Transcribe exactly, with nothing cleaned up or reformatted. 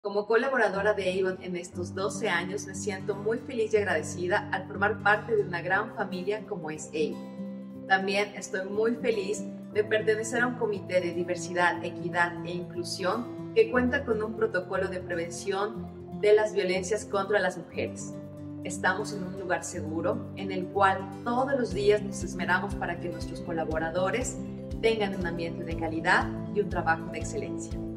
Como colaboradora de Avon en estos doce años, me siento muy feliz y agradecida al formar parte de una gran familia como es Avon. También estoy muy feliz de pertenecer a un comité de diversidad, equidad e inclusión que cuenta con un protocolo de prevención de las violencias contra las mujeres. Estamos en un lugar seguro en el cual todos los días nos esmeramos para que nuestros colaboradores tengan un ambiente de calidad y un trabajo de excelencia.